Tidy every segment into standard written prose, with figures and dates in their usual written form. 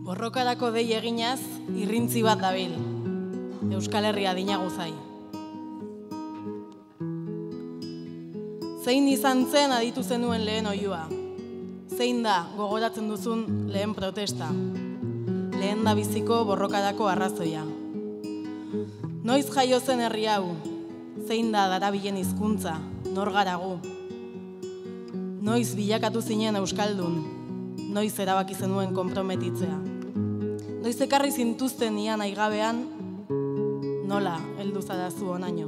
Borrokarako dei eginaz, irrintzi bat dabil. Euskal Herria dinagu zai. Zein izan zen aditu zenuen lehen oihua? Zein da gogoratzen duzun lehen protesta? Lehen da biziko borrokarako arrazoia. Noiz jaio zen herri hau? Zein da darabilen hizkuntza? Nor gara gu? Noiz bilakatu zinen euskaldun? Noiz erabaki zenuen konprometitzea? Noiz ekarri zintuzten ian aigabean? Nola heldu zarazu honaino?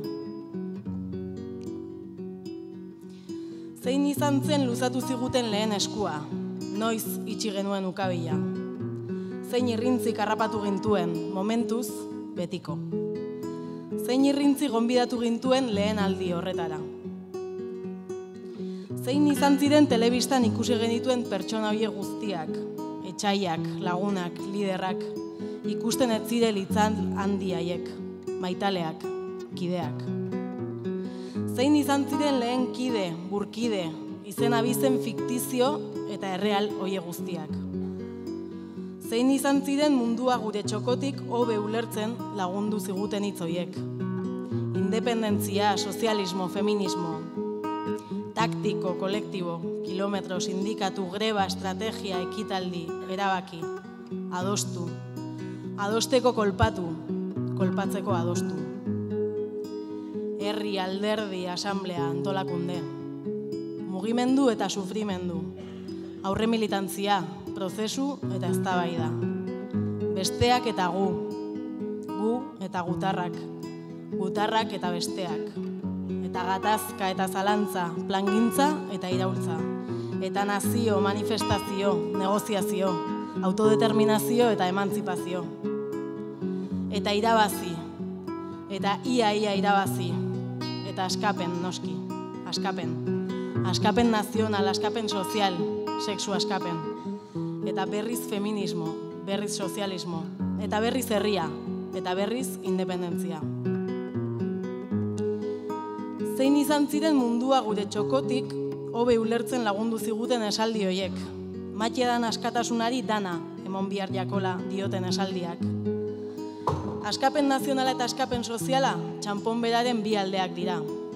Zein izan zen luzatu ziguten lehen eskua? Noiz itxi genuen ukabila? Zein irrintzik harrapatu gintuen, momentuz, betiko? Zein irrintzi gonbidatu gintuen lehen aldi horretara? Zein izan ziren telebistan ikusi genituen pertsona horiek guztiak, etxaiak, lagunak, liderrak, ikusten ez zire litzan handi haiek, maitaleak, kideak. Zein izan ziren lehen kide, burkide, izen abizen fiktizio eta erreal horiek guztiak. Zein izan ziren mundua gure txokotik hobe ulertzen lagundu ziguten hitz horiek. Independentzia, sozialismo, feminismo, taktiko, kolektibo, kilometro, sindikatu, greba, estrategia, ekitaldi, erabaki, adostu, adosteko kolpatu, kolpatzeko adostu. Herri, alderdi, asamblea, antolakunde. Mugimendu eta sufrimendu. Aurre militantzia, prozesu eta eztabaida. Besteak eta gu. Gu eta gutarrak. Gutarrak eta besteak. Eta gatazka eta zalantza, plangintza eta iraultza. Eta nazio, manifestazio, negoziazio, autodeterminazio eta emantzipazio. Eta irabazi. Eta ia irabazi. Eta askapen, noski. Askapen. Askapen nazional, askapen sozial, sexu askapen. Eta berriz feminismo, berriz sozialismo. Eta berriz herria. Eta berriz independentzia. Zein izan ziren mundua gure txokotik, hobe ulertzen lagundu ziguten esaldi horiek. Matiedan askatasunari dana, emon bihar jakola dioten esaldiak. Askapen nazionala eta askapen soziala, txanpon beraren bi aldeak dira.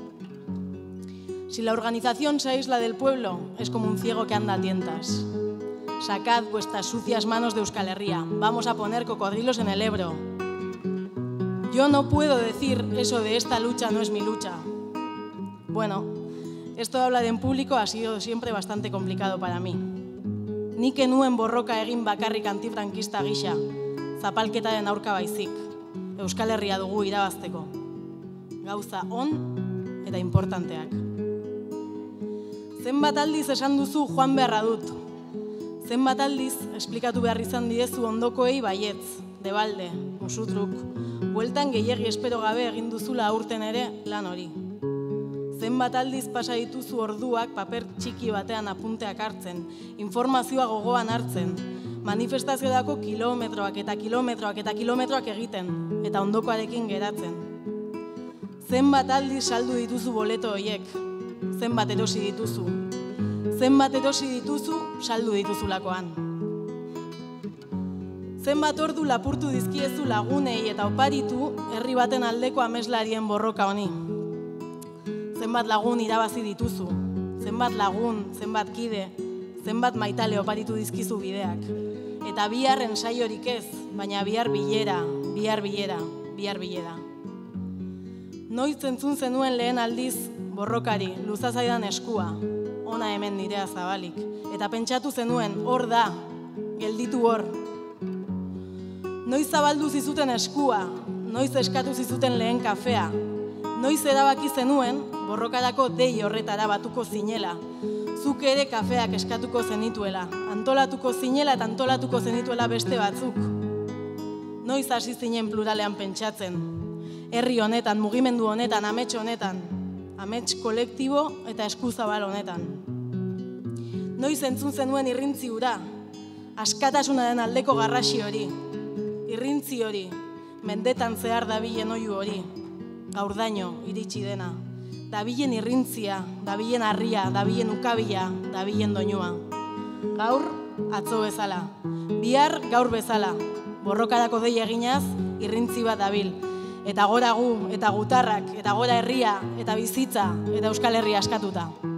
Si la organización se aísla del pueblo, es como un ciego que anda a tientas. Sacad vuestras sucias manos de Euskal Herria, vamos a poner cocodrilos en el Ebro. Yo no puedo decir eso de esta lucha no es mi lucha. Bueno, esto de hablar en público ha sido siempre bastante complicado para mí. Nik enuen borroka egin bakarrik antifrankista gisa, zapalketaren aurka baizik, Euskal Herria dugu irabazteko. Gauza on eta importanteak. Zenbat aldiz esan duzu joan beharra dut. Zenbat aldiz esplikatu behar izan didezu ondokoei baietz, debalde, musutruk, bueltan gehiegi espero gabe egin duzula aurten ere lan hori. Zenbat aldiz pasa dituzu orduak paper txiki batean apunteak hartzen, informazioa gogoan hartzen, manifestaziodako kilometroak eta kilometroak eta kilometroak egiten, eta ondokoarekin geratzen. Zenbat aldiz saldu dituzu boleto horiek, zenbat erosi dituzu. Zenbat erosi dituzu saldu dituzulakoan. Zenbat ordu lapurtu dizkiezu lagunei eta oparitu herri baten aldeko ameslarien borroka honi. Zenbat lagun irabazi dituzu, zenbat lagun, zenbat kide, zenbat maitale oparitu dizkizu bideak. Eta biharren saiorik ez, baina bihar bilera, bihar bilera, bihar bilera. Noiz entzun zenuen lehen aldiz borrokari, luzazaidan eskua, ona hemen nirea zabalik. Eta pentsatu zenuen, hor da, gelditu hor. Noiz zabaldu zizuten eskua, noiz eskatu zizuten lehen kafea, noiz erabaki zenuen, borrokarako dei horretara batuko zinela. Zuk ere kafeak eskatuko zenituela, antolatuko zinela eta antolatuko zenituela beste batzuk. Noiz hasi zinen pluralean pentsatzen. Herri honetan, mugimendu honetan, amets honetan, amets kolektibo eta eskuzabal honetan. Noiz entzun zenuen irrintzi hura, askatasunaren aldeko garrasi hori, irrintzi hori, mendetan zehar dabilen oihu hori, gaurdaino iritsi dena. Dabilen irrintzia, dabilen harria, dabilen ukabila, dabilen doinua. Gaur, atzo bezala, bihar gaur bezala, borrokarako dei eginaz, irrintzi bat dabil, eta gora gu, eta gutarrak, eta gora herria, eta bizitza, eta Euskal Herria askatuta.